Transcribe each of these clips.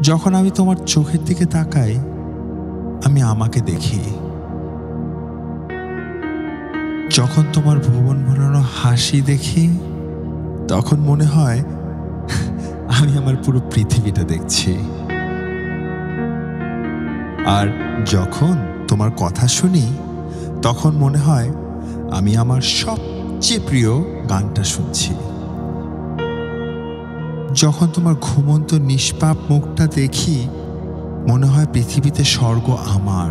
যখন আমি তোমার চোখের দিকে তাকাই, আমি আমাকে দেখি। যখন তোমার ভুবন ভরানো হাসি দেখি, তখন মনে হয় আমি আমার পুরো পৃথিবীটা দেখছি। আর যখন তোমার কথা শুনি, তখন মনে হয় আমি আমার সবচেয়ে প্রিয় গানটা শুনছি। যখন তোমার ঘুমন্ত নিষ্পাপ মুখটা দেখি, মনে হয় পৃথিবীতে স্বর্গ আমার।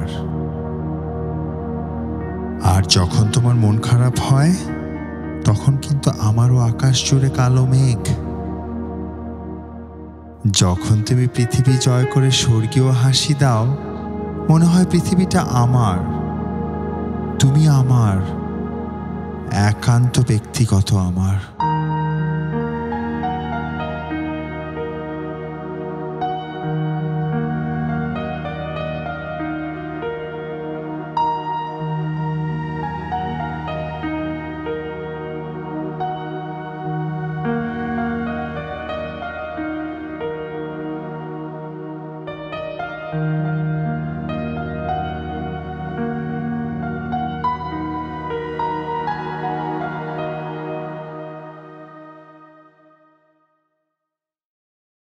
আর যখন তোমার মন খারাপ হয়, তখন কিন্তু আমারও আকাশ জুড়ে কালো মেঘ। যখন তুমি পৃথিবী জয় করে স্বর্গীয় হাসি দাও, মনে হয় পৃথিবীটা আমার, তুমি আমার, একান্ত ব্যক্তিগত আমার।